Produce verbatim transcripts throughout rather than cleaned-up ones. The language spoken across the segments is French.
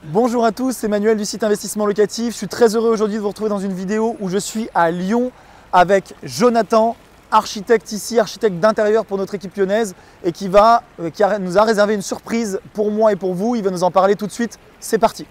Bonjour à tous, c'est Emmanuel du site Investissement Locatif. Je suis très heureux aujourd'hui de vous retrouver dans une vidéo où je suis à Lyon avec Jonathan, architecte ici, architecte d'intérieur pour notre équipe lyonnaise et qui, va, euh, qui a, nous a réservé une surprise pour moi et pour vous. Il va nous en parler tout de suite. C'est parti.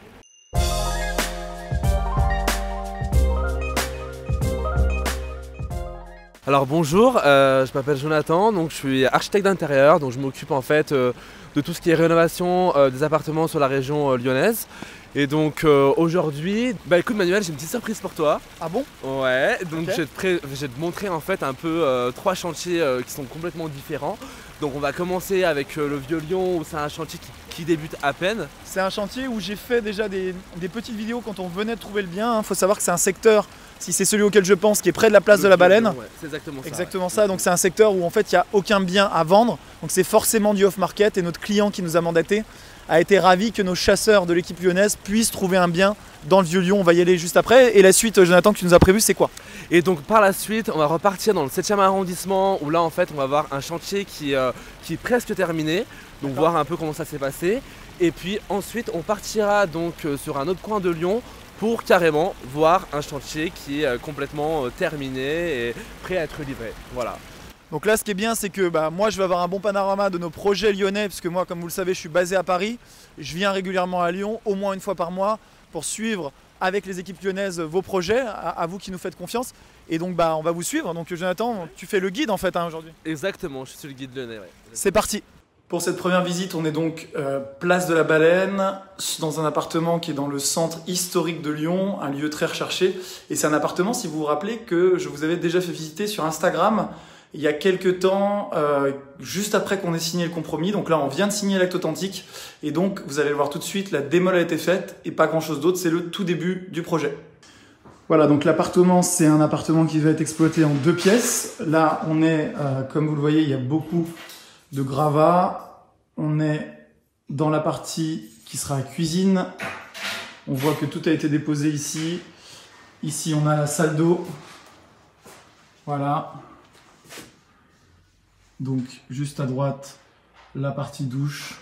Alors bonjour, euh, je m'appelle Jonathan, donc je suis architecte d'intérieur, donc je m'occupe en fait euh, de tout ce qui est rénovation euh, des appartements sur la région euh, lyonnaise. Et donc euh, aujourd'hui, bah écoute Manuel, j'ai une petite surprise pour toi. Ah bon? Ouais, donc okay. je, vais te pré je vais te montrer en fait un peu euh, trois chantiers euh, qui sont complètement différents. Donc on va commencer avec euh, le Vieux-Lyon où c'est un chantier qui, qui débute à peine. C'est un chantier où j'ai fait déjà des, des petites vidéos quand on venait de trouver le bien. Il faut savoir que c'est un secteur, si c'est celui auquel je pense, qui est près de la place le de la Baleine. Ouais, c'est exactement ça. Exactement ouais. ça, donc c'est un secteur où en fait il n'y a aucun bien à vendre. Donc c'est forcément du off-market et notre client qui nous a mandaté a été ravi que nos chasseurs de l'équipe lyonnaise puissent trouver un bien dans le Vieux-Lyon. On va y aller juste après. Et la suite, Jonathan, que tu nous as prévu, c'est quoi? Et donc par la suite, on va repartir dans le septième arrondissement où là en fait on va voir un chantier qui, euh, qui est presque terminé. Donc voir un peu comment ça s'est passé. Et puis ensuite on partira donc euh, sur un autre coin de Lyon pour carrément voir un chantier qui est euh, complètement euh, terminé et prêt à être livré. Voilà. Donc là, ce qui est bien, c'est que bah, moi, je vais avoir un bon panorama de nos projets lyonnais, parce que moi, comme vous le savez, je suis basé à Paris. Je viens régulièrement à Lyon, au moins une fois par mois, pour suivre avec les équipes lyonnaises vos projets, à, à vous qui nous faites confiance. Et donc, bah, on va vous suivre. Donc, Jonathan, tu fais le guide en fait hein, aujourd'hui. Exactement, je suis le guide lyonnais. Ouais. C'est parti. Pour cette première visite, on est donc euh, place de la Baleine, dans un appartement qui est dans le centre historique de Lyon, un lieu très recherché. Et c'est un appartement, si vous vous rappelez, que je vous avais déjà fait visiter sur Instagram il y a quelques temps, euh, juste après qu'on ait signé le compromis. Donc là, on vient de signer l'acte authentique. Et donc, vous allez le voir tout de suite, la démol a été faite et pas grand-chose d'autre. C'est le tout début du projet. Voilà, donc l'appartement, c'est un appartement qui va être exploité en deux pièces. Là, on est, euh, comme vous le voyez, il y a beaucoup de gravats. On est dans la partie qui sera la cuisine. On voit que tout a été déposé ici. Ici, on a la salle d'eau. Voilà. Donc, juste à droite, la partie douche.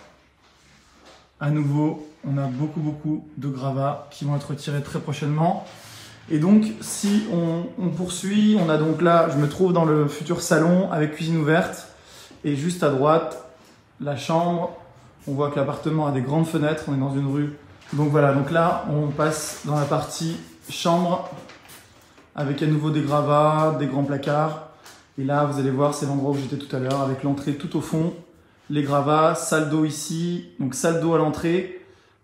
À nouveau, on a beaucoup, beaucoup de gravats qui vont être retirés très prochainement. Et donc, si on, on poursuit, on a donc là, je me trouve dans le futur salon avec cuisine ouverte. Et juste à droite, la chambre. On voit que l'appartement a des grandes fenêtres. On est dans une rue. Donc voilà, donc là, on passe dans la partie chambre avec à nouveau des gravats, des grands placards. Et là, vous allez voir, c'est l'endroit où j'étais tout à l'heure, avec l'entrée tout au fond, les gravats, salle d'eau ici, donc salle d'eau à l'entrée,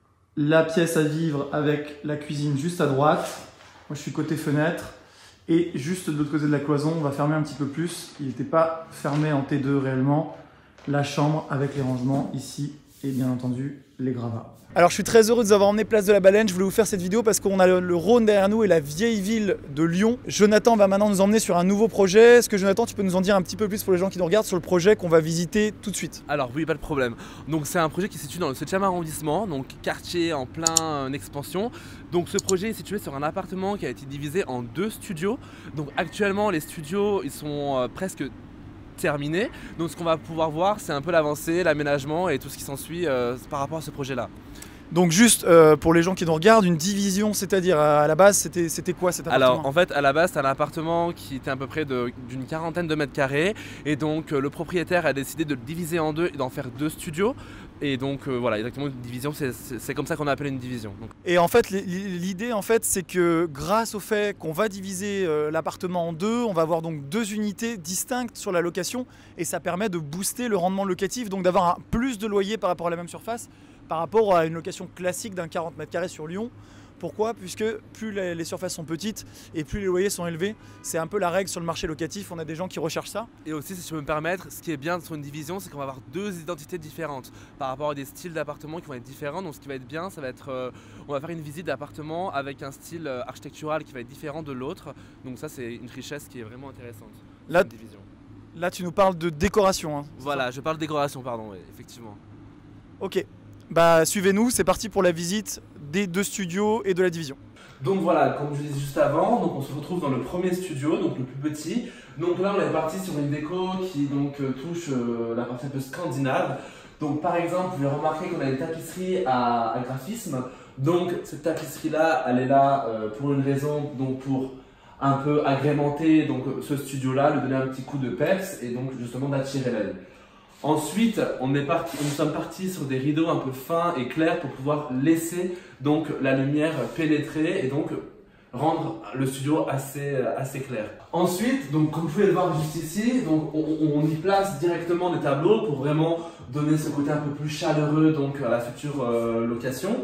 la pièce à vivre avec la cuisine juste à droite. Moi, je suis côté fenêtre. Et juste de l'autre côté de la cloison, on va fermer un petit peu plus. Il n'était pas fermé en T deux réellement. La chambre avec les rangements ici et bien entendu les gravats. Alors je suis très heureux de vous avoir emmené place de la Baleine. Je voulais vous faire cette vidéo parce qu'on a le, le Rhône derrière nous et la vieille ville de Lyon. Jonathan va maintenant nous emmener sur un nouveau projet. Est-ce que Jonathan, tu peux nous en dire un petit peu plus pour les gens qui nous regardent sur le projet qu'on va visiter tout de suite? Alors oui, pas de problème. Donc c'est un projet qui se situe dans le septième arrondissement, donc quartier en plein euh, expansion. Donc ce projet est situé sur un appartement qui a été divisé en deux studios. Donc actuellement les studios ils sont euh, presque terminés. Donc ce qu'on va pouvoir voir c'est un peu l'avancée, l'aménagement et tout ce qui s'ensuit euh, par rapport à ce projet là. Donc juste euh, pour les gens qui nous regardent, une division, c'est-à-dire à la base, c'était c'était quoi cet appartement? Alors en fait à la base c'est un appartement qui était à peu près d'une quarantaine de mètres carrés et donc euh, le propriétaire a décidé de le diviser en deux et d'en faire deux studios. Et donc euh, voilà, exactement une division, c'est comme ça qu'on appelle une division. Donc. Et en fait l'idée en fait c'est que grâce au fait qu'on va diviser euh, l'appartement en deux, on va avoir donc deux unités distinctes sur la location et ça permet de booster le rendement locatif, donc d'avoir plus de loyer par rapport à la même surface, par rapport à une location classique d'un quarante mètres carrés sur Lyon. Pourquoi? Puisque plus les, les surfaces sont petites et plus les loyers sont élevés. C'est un peu la règle sur le marché locatif, on a des gens qui recherchent ça. Et aussi, si je peux me permettre, ce qui est bien sur une division, c'est qu'on va avoir deux identités différentes par rapport à des styles d'appartements qui vont être différents. Donc ce qui va être bien, ça va être, euh, on va faire une visite d'appartement avec un style architectural qui va être différent de l'autre. Donc ça, c'est une richesse qui est vraiment intéressante. Là, une division. Là, tu nous parles de décoration. Hein, voilà, je parle de décoration, pardon, oui, effectivement. Ok. Bah suivez-nous, c'est parti pour la visite des deux studios et de la division. Donc voilà, comme je disais juste avant, donc on se retrouve dans le premier studio, donc le plus petit. Donc là on est parti sur une déco qui donc euh, touche euh, la partie un peu scandinave. Donc par exemple, vous pouvez remarquer qu'on a une tapisserie à, à graphisme. Donc cette tapisserie-là, elle est là euh, pour une raison, donc pour un peu agrémenter donc, ce studio-là, lui donner un petit coup de peps et donc justement d'attirer l'œil. Ensuite, on est parti, nous sommes partis sur des rideaux un peu fins et clairs pour pouvoir laisser donc la lumière pénétrer et donc rendre le studio assez, assez clair. Ensuite, donc, comme vous pouvez le voir juste ici, donc, on, on y place directement des tableaux pour vraiment donner ce côté un peu plus chaleureux donc, à la future euh, location.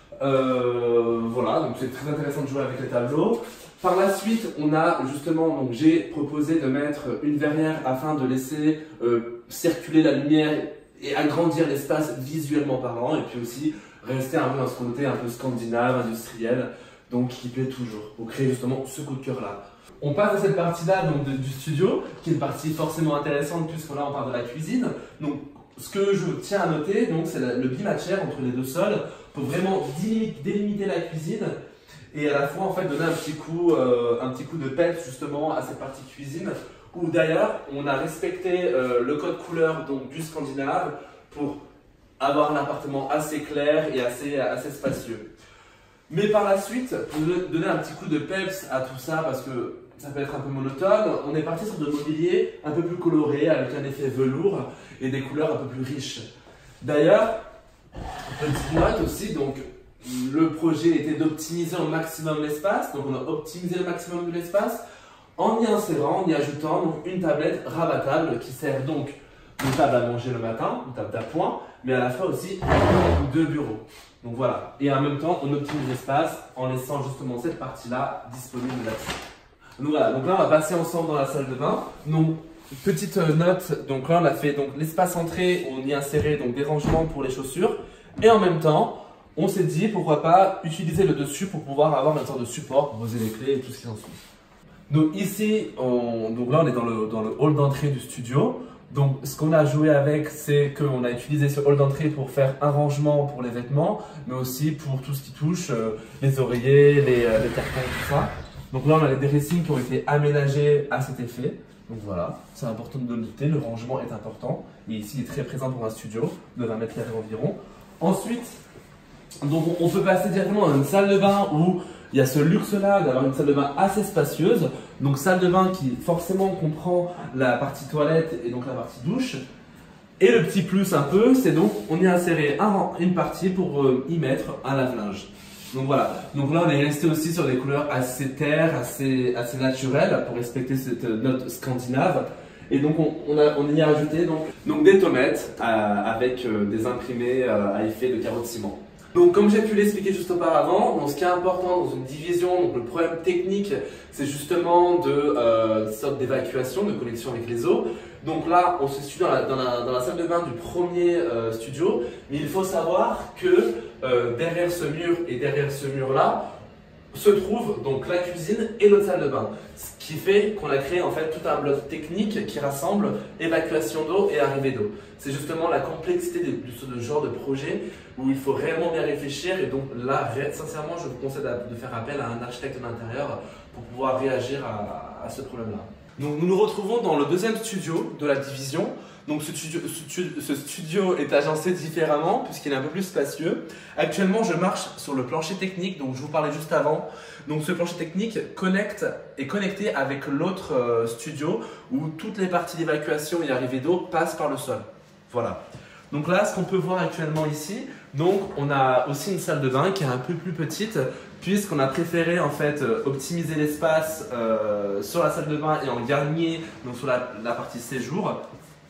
Euh, voilà, donc c'est très intéressant de jouer avec les tableaux. Par la suite, on a justement, donc j'ai proposé de mettre une verrière afin de laisser euh, circuler la lumière et agrandir l'espace visuellement parlant, et puis aussi rester un peu dans ce côté un peu scandinave, industriel, donc qui plaît toujours, pour créer justement ce coup de cœur là. On passe à cette partie-là donc de, du studio, qui est une partie forcément intéressante puisque là on parle de la cuisine. Donc ce que je tiens à noter, donc c'est le bimatchère entre les deux sols pour vraiment délimiter la cuisine et à la fois en fait donner un petit coup, euh, un petit coup de peps justement à cette partie cuisine. Où d'ailleurs on a respecté euh, le code couleur donc du scandinave pour avoir un appartement assez clair et assez, assez spacieux. Mais par la suite, pour donner un petit coup de peps à tout ça, parce que ça peut être un peu monotone, on est parti sur de mobilier un peu plus coloré, avec un effet velours et des couleurs un peu plus riches. D'ailleurs, petite note aussi, donc le projet était d'optimiser au maximum l'espace, donc on a optimisé le maximum de l'espace en y insérant, en y ajoutant donc, une tablette rabattable qui sert donc de table à manger le matin, une table d'appoint, mais à la fois aussi de bureau. Donc voilà, et en même temps on optimise l'espace en laissant justement cette partie-là disponible là-dessus. Donc voilà, donc là on va passer ensemble dans la salle de bain. Donc petite note, donc là on a fait donc l'espace entrée, on y a inséré donc des rangements pour les chaussures, et en même temps on s'est dit pourquoi pas utiliser le dessus pour pouvoir avoir une sorte de support pour poser les clés et tout ce qui en suit. Donc ici, on, donc là on est dans le, dans le hall d'entrée du studio. Donc ce qu'on a joué avec, c'est qu'on a utilisé ce hall d'entrée pour faire un rangement pour les vêtements, mais aussi pour tout ce qui touche euh, les oreillers, les, euh, les cartons, tout ça. Donc là on a les dressings qui ont été aménagés à cet effet. Donc voilà, c'est important de le noter, le rangement est important. Et ici il est très présent pour un studio de vingt mètres carrés environ. Ensuite, donc on peut passer directement dans une salle de bain où il y a ce luxe-là d'avoir une salle de bain assez spacieuse. Donc salle de bain qui forcément comprend la partie toilette et donc la partie douche. Et le petit plus un peu, c'est donc on y a inséré un, une partie pour euh, y mettre un lave-linge. Donc voilà, donc là on est resté aussi sur des couleurs assez terre, assez, assez naturelles pour respecter cette note scandinave. Et donc on, on, a, on y a ajouté donc, donc des tomates euh, avec euh, des imprimés euh, à effet de carreaux de ciment. Donc comme j'ai pu l'expliquer juste auparavant, donc, ce qui est important dans une division, donc le problème technique, c'est justement de euh, sorte d'évacuation, de connexion avec les eaux. Donc là, on se situe dans la, dans la, dans la salle de bain du premier euh, studio, mais il faut savoir que euh, derrière ce mur et derrière ce mur-là, se trouve donc la cuisine et notre salle de bain. Ce qui fait qu'on a créé en fait tout un bloc technique qui rassemble évacuation d'eau et arrivée d'eau. C'est justement la complexité de, de ce genre de projet où il faut réellement bien réfléchir et donc là, sincèrement, je vous conseille de faire appel à un architecte d'intérieur pour pouvoir réagir à, à ce problème-là. Donc nous nous retrouvons dans le deuxième studio de la division. Donc ce studio, ce studio est agencé différemment puisqu'il est un peu plus spacieux. Actuellement, je marche sur le plancher technique, donc je vous parlais juste avant. Donc ce plancher technique connecte, est connecté avec l'autre euh, studio où toutes les parties d'évacuation et arrivée d'eau passent par le sol. Voilà. Donc là, ce qu'on peut voir actuellement ici, donc on a aussi une salle de bain qui est un peu plus petite puisqu'on a préféré en fait optimiser l'espace euh, sur la salle de bain et en gagner donc sur la, la partie séjour.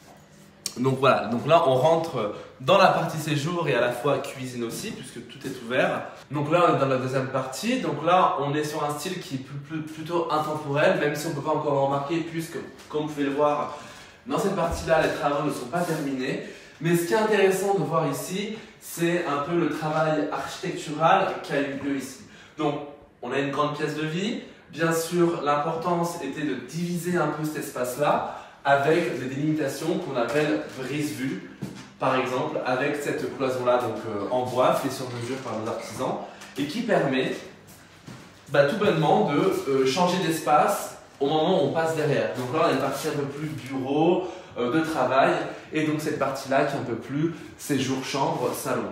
Donc voilà, donc là on rentre dans la partie séjour et à la fois cuisine aussi puisque tout est ouvert. Donc là on est dans la deuxième partie, donc là on est sur un style qui est plus, plus, plutôt intemporel, même si on ne peut pas encore le remarquer puisque comme vous pouvez le voir, dans cette partie-là les travaux ne sont pas terminés. Mais ce qui est intéressant de voir ici, c'est un peu le travail architectural qui a eu lieu ici. Donc on a une grande pièce de vie, bien sûr l'importance était de diviser un peu cet espace-là, avec des délimitations qu'on appelle brise-vue, par exemple, avec cette cloison-là donc euh, en bois, fait sur mesure par nos artisans, et qui permet bah, tout bonnement de euh, changer d'espace au moment où on passe derrière. Donc là, on a une partie un peu plus bureau, euh, de travail, et donc cette partie-là qui est un peu plus séjour, chambre, salon.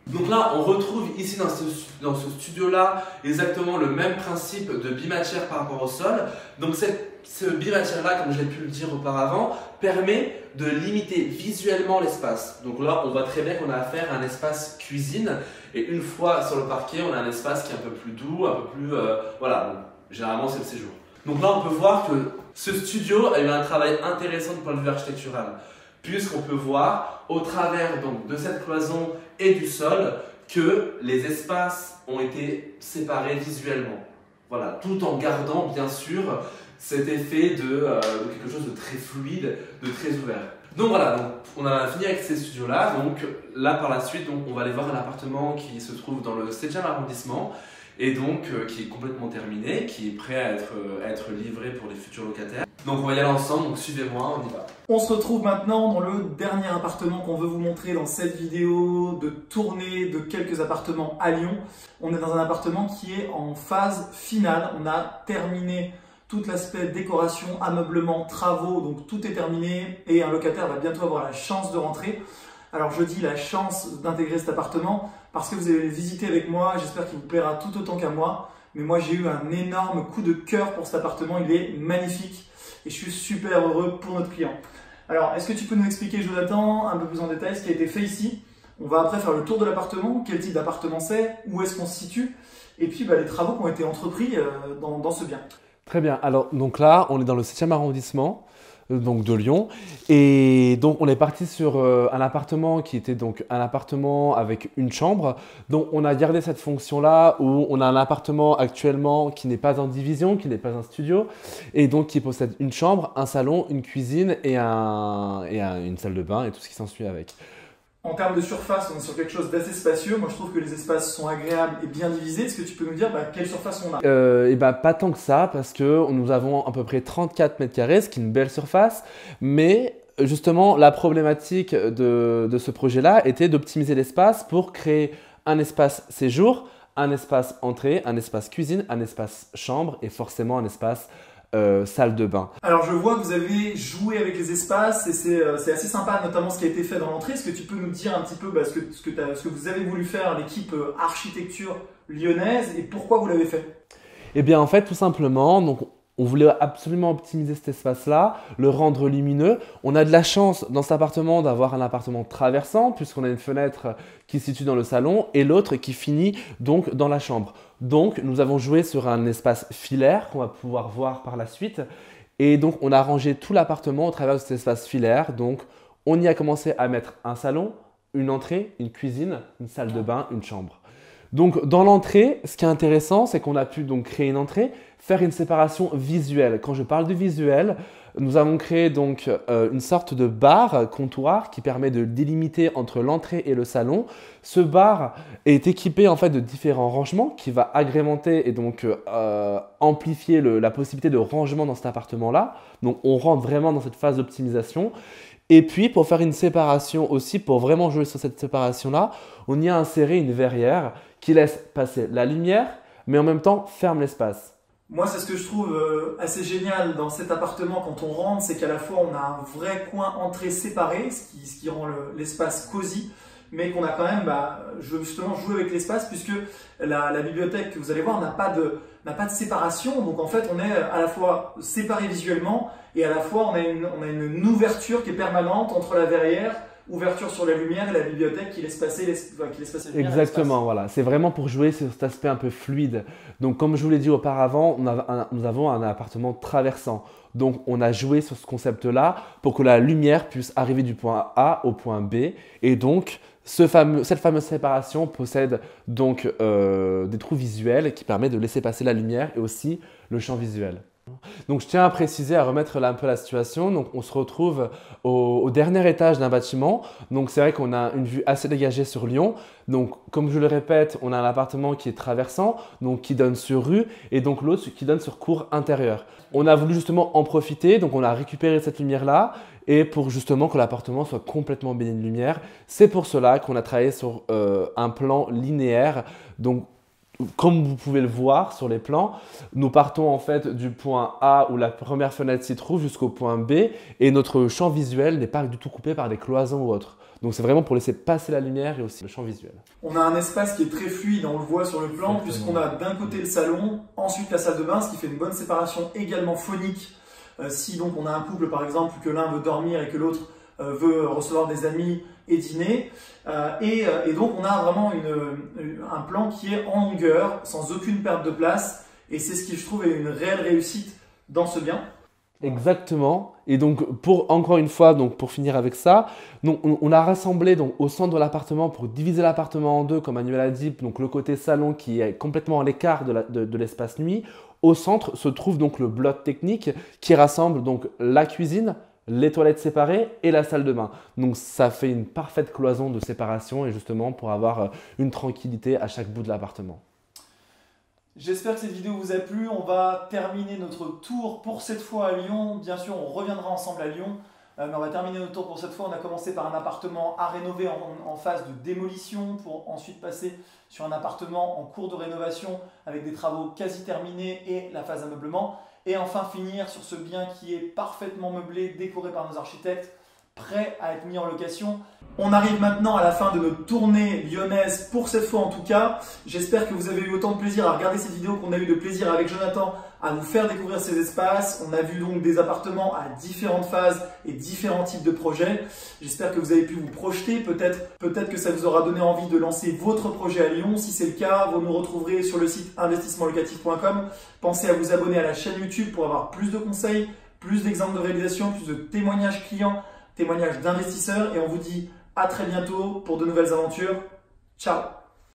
Donc là, on retrouve ici dans ce, dans ce studio-là exactement le même principe de bimatière par rapport au sol. Donc cette, ce bimatière-là, comme j'ai pu le dire auparavant, permet de limiter visuellement l'espace. Donc là, on voit très bien qu'on a affaire à un espace cuisine. Et une fois sur le parquet, on a un espace qui est un peu plus doux, un peu plus... Euh, voilà, donc, généralement c'est le séjour. Donc là, on peut voir que ce studio a eu un travail intéressant du point de vue architectural, puisqu'on peut voir au travers donc, de cette cloison et du sol que les espaces ont été séparés visuellement. Voilà, tout en gardant bien sûr cet effet de, euh, de quelque chose de très fluide, de très ouvert. Donc voilà, donc, on a fini avec ces studios-là. Donc là par la suite, donc, on va aller voir un appartement qui se trouve dans le septième arrondissement et donc euh, qui est complètement terminé, qui est prêt à être, euh, à être livré pour les futurs locataires. Donc on va y aller ensemble, donc suivez-moi, on y va. On se retrouve maintenant dans le dernier appartement qu'on veut vous montrer dans cette vidéo de tournée de quelques appartements à Lyon. On est dans un appartement qui est en phase finale. On a terminé tout l'aspect décoration, ameublement, travaux, donc tout est terminé et un locataire va bientôt avoir la chance de rentrer. Alors je dis la chance d'intégrer cet appartement parce que vous allez le visiter avec moi, j'espère qu'il vous plaira tout autant qu'à moi. Mais moi j'ai eu un énorme coup de cœur pour cet appartement, il est magnifique et je suis super heureux pour notre client. Alors est-ce que tu peux nous expliquer, Jonathan, un peu plus en détail ce qui a été fait ici? On va après faire le tour de l'appartement, quel type d'appartement c'est, où est-ce qu'on se situe et puis bah, les travaux qui ont été entrepris euh, dans, dans ce bien. Très bien, alors donc là on est dans le septième arrondissement donc de Lyon et donc on est parti sur euh, un appartement qui était donc un appartement avec une chambre. Donc on a gardé cette fonction là où on a un appartement actuellement qui n'est pas en division, qui n'est pas un studio et donc qui possède une chambre, un salon, une cuisine et, un, et un, une salle de bain et tout ce qui s'ensuit avec. En termes de surface, on est sur quelque chose d'assez spacieux. Moi, je trouve que les espaces sont agréables et bien divisés. Est-ce que tu peux nous dire bah, quelle surface on a? euh, Et bah, pas tant que ça, parce que nous avons à peu près trente-quatre mètres carrés, ce qui est une belle surface. Mais justement, la problématique de, de ce projet-là était d'optimiser l'espace pour créer un espace séjour, un espace entrée, un espace cuisine, un espace chambre et forcément un espace Euh, salle de bain. Alors je vois que vous avez joué avec les espaces et c'est euh, assez sympa, notamment ce qui a été fait dans l'entrée. Est-ce que tu peux nous dire un petit peu bah, ce, que, ce, que ce que vous avez voulu faire, l'équipe euh, architecture lyonnaise, et pourquoi vous l'avez fait? Eh bien en fait tout simplement, donc, on voulait absolument optimiser cet espace-là, le rendre lumineux. On a de la chance dans cet appartement d'avoir un appartement traversant puisqu'on a une fenêtre qui se situe dans le salon et l'autre qui finit donc dans la chambre. Donc nous avons joué sur un espace filaire qu'on va pouvoir voir par la suite et donc on a rangé tout l'appartement au travers de cet espace filaire. Donc on y a commencé à mettre un salon, une entrée, une cuisine, une salle de bain, une chambre. Donc dans l'entrée, ce qui est intéressant, c'est qu'on a pu donc créer une entrée, faire une séparation visuelle. Quand je parle de visuel, nous avons créé donc euh, une sorte de bar comptoir qui permet de délimiter entre l'entrée et le salon. Ce bar est équipé en fait de différents rangements qui va agrémenter et donc euh, amplifier le, la possibilité de rangement dans cet appartement-là. Donc on rentre vraiment dans cette phase d'optimisation. Et puis, pour faire une séparation aussi, pour vraiment jouer sur cette séparation-là, on y a inséré une verrière qui laisse passer la lumière, mais en même temps ferme l'espace. Moi, c'est ce que je trouve euh, assez génial dans cet appartement quand on rentre, c'est qu'à la fois on a un vrai coin entrée séparé, ce qui, ce qui rend l'espace le, cosy, mais qu'on a quand même bah, justement joué avec l'espace puisque la, la bibliothèque que vous allez voir n'a pas de n'a pas de séparation. Donc en fait, on est à la fois séparé visuellement et à la fois on a une, on a une ouverture qui est permanente entre la verrière, ouverture sur la lumière et la bibliothèque qui laisse passer, les, qui laisse passer la lumière. Exactement, voilà. C'est vraiment pour jouer sur cet aspect un peu fluide. Donc comme je vous l'ai dit auparavant, on a un, nous avons un appartement traversant. Donc on a joué sur ce concept-là pour que la lumière puisse arriver du point A au point B. Et donc ce fameux, cette fameuse séparation possède donc euh, des trous visuels qui permettent de laisser passer la lumière et aussi le champ visuel. Donc je tiens à préciser, à remettre là un peu la situation. Donc on se retrouve au, au dernier étage d'un bâtiment. Donc c'est vrai qu'on a une vue assez dégagée sur Lyon. Donc comme je le répète, on a un appartement qui est traversant, donc qui donne sur rue, et donc l'autre qui donne sur cour intérieure. On a voulu justement en profiter, donc on a récupéré cette lumière-là, et pour justement que l'appartement soit complètement baigné de lumière. C'est pour cela qu'on a travaillé sur euh, un plan linéaire. Donc comme vous pouvez le voir sur les plans, nous partons en fait du point A où la première fenêtre s'y trouve jusqu'au point B et notre champ visuel n'est pas du tout coupé par des cloisons ou autres. Donc c'est vraiment pour laisser passer la lumière et aussi le champ visuel. On a un espace qui est très fluide, on le voit sur le plan, puisqu'on a d'un côté le salon, ensuite la salle de bain, ce qui fait une bonne séparation également phonique. Euh, si donc on a un couple par exemple, que l'un veut dormir et que l'autre euh, veut recevoir des amis et dîner. Euh, et, euh, et donc on a vraiment une, une, un plan qui est en longueur, sans aucune perte de place. Et c'est ce qui je trouve est une réelle réussite dans ce bien. Exactement. Et donc, pour, encore une fois, donc pour finir avec ça, donc on, on a rassemblé donc, au centre de l'appartement pour diviser l'appartement en deux, comme Manuel a dit, donc le côté salon qui est complètement à l'écart de, la, de, de l'espace nuit. Au centre se trouve donc le bloc technique qui rassemble donc la cuisine, les toilettes séparées et la salle de bain. Donc ça fait une parfaite cloison de séparation et justement pour avoir une tranquillité à chaque bout de l'appartement. J'espère que cette vidéo vous a plu. On va terminer notre tour pour cette fois à Lyon. Bien sûr, on reviendra ensemble à Lyon. Euh, mais on va terminer notre tour pour cette fois. On a commencé par un appartement à rénover en, en phase de démolition pour ensuite passer sur un appartement en cours de rénovation avec des travaux quasi terminés et la phase ameublement. Et enfin finir sur ce bien qui est parfaitement meublé, décoré par nos architectes, prêt à être mis en location. On arrive maintenant à la fin de notre tournée lyonnaise, pour cette fois en tout cas. J'espère que vous avez eu autant de plaisir à regarder cette vidéo qu'on a eu de plaisir avec Jonathan à vous faire découvrir ces espaces. On a vu donc des appartements à différentes phases et différents types de projets. J'espère que vous avez pu vous projeter. Peut-être peut-être que ça vous aura donné envie de lancer votre projet à Lyon. Si c'est le cas, vous nous retrouverez sur le site investissement locatif point com. Pensez à vous abonner à la chaîne YouTube pour avoir plus de conseils, plus d'exemples de réalisation, plus de témoignages clients, témoignages d'investisseurs. Et on vous dit à très bientôt pour de nouvelles aventures. Ciao!